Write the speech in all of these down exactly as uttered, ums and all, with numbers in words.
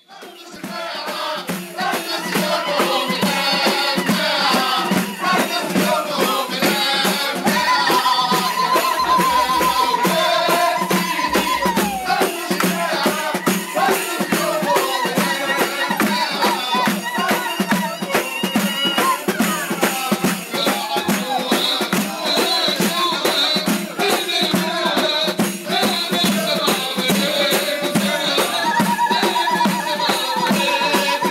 Thank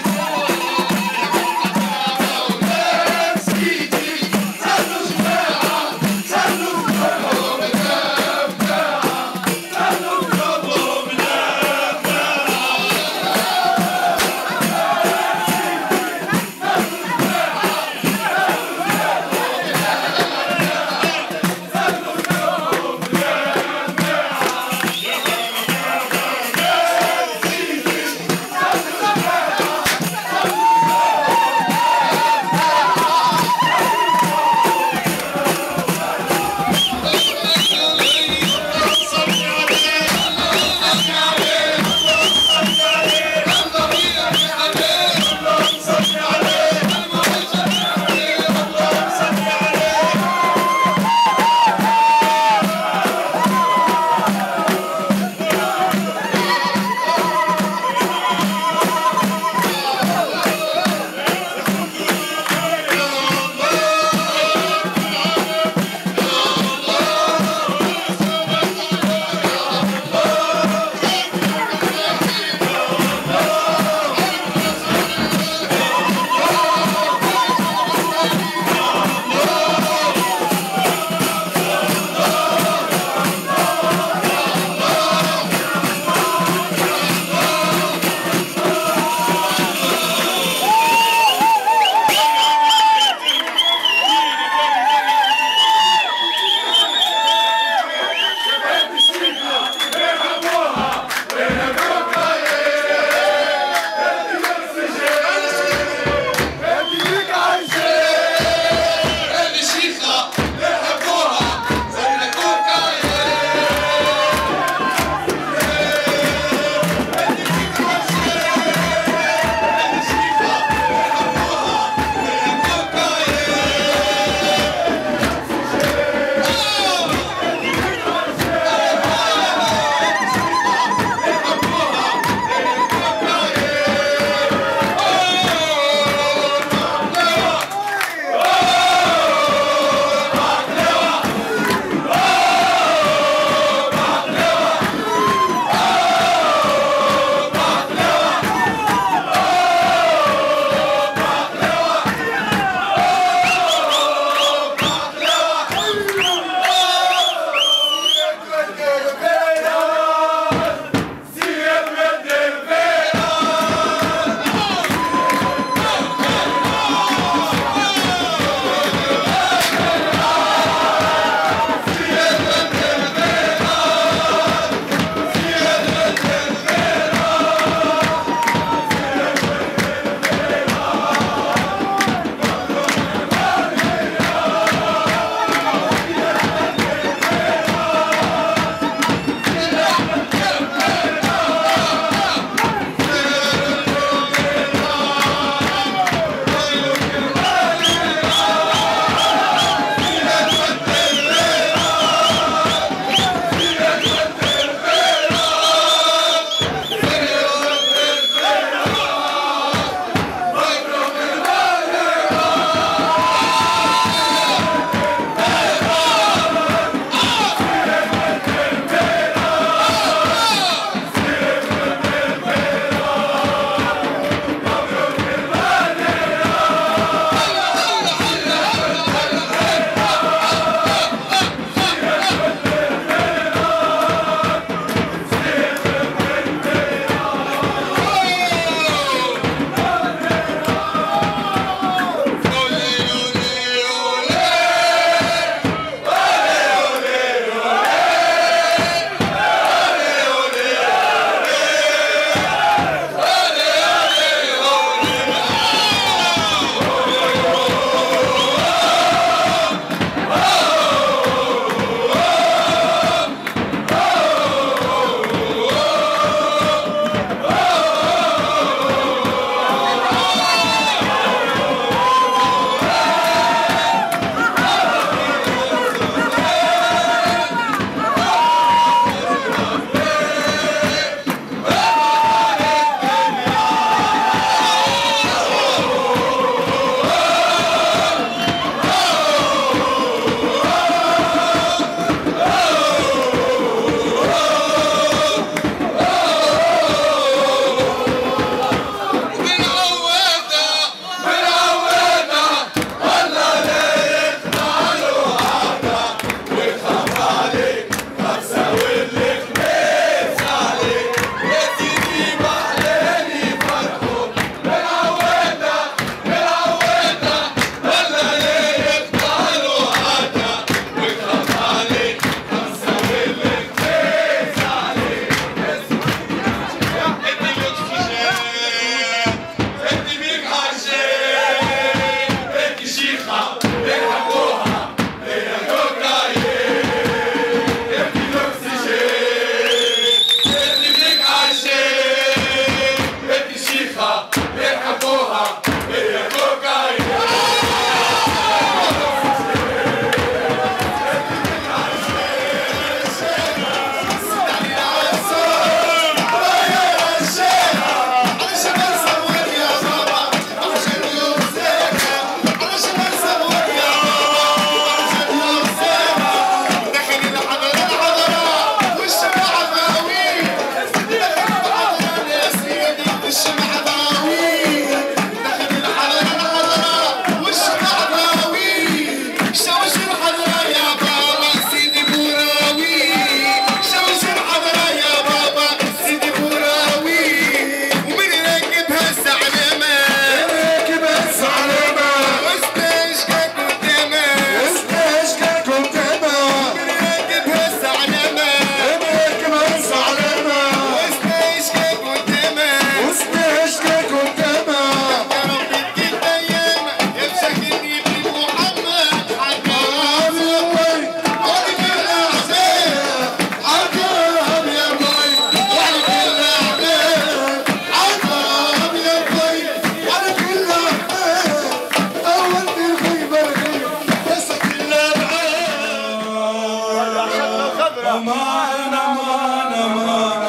خضرا امان امان امان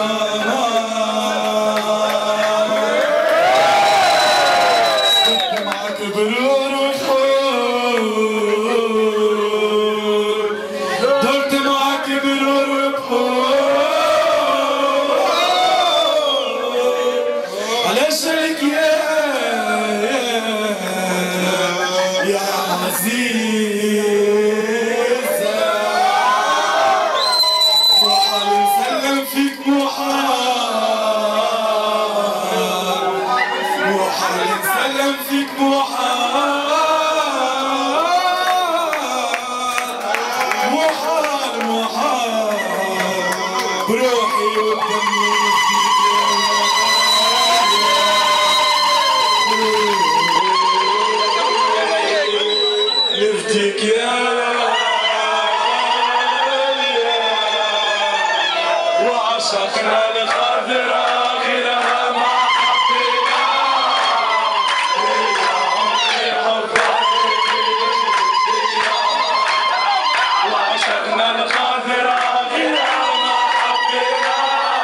صرت معك برور وبحور دورت معك برور وبحور علاش لك يا يا عزيزة محال نسلم فيك محال محال نسلم فيك محال محال محال بروحي ودمي نفديك يا وعشقنا الخضرا غيرها ما حبينا وعشقنا الخضرا غيرها ما حبينا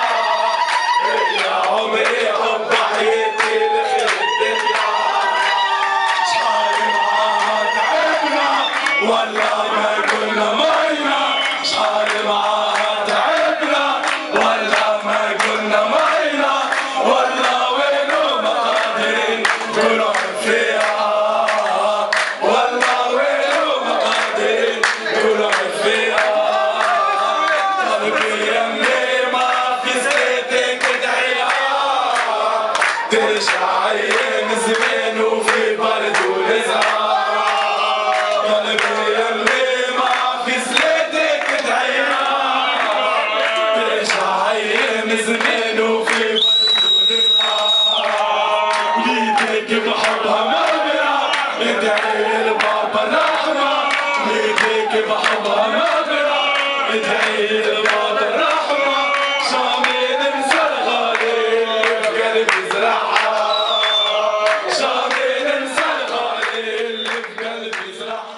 يا عمري حب حياتي لخير الدنيا شحال معاها تعبنا ولا ما كنا مينا شحال معاها تعبنا ولا ما كنا مينا ولا وينو ما قادرين نروح فيها ولا وينو ما قادرين نروح فيها قلبي يمي ما في زيتك ادعيها ترجع ايام زمان وفي برد ونزعة قلبي يمي ما في زيتك ادعيها ترجع ايام زمان وفي برد ونزعة وليدك بحبها مغبرة ادعي لبابا الرحمة وليدك بحبها مغبرة ادعي لبابا الرحمة شامي ننسى الغالي في قلبي زرعها شامي ننسى الغالي اللي في قلبي زرعها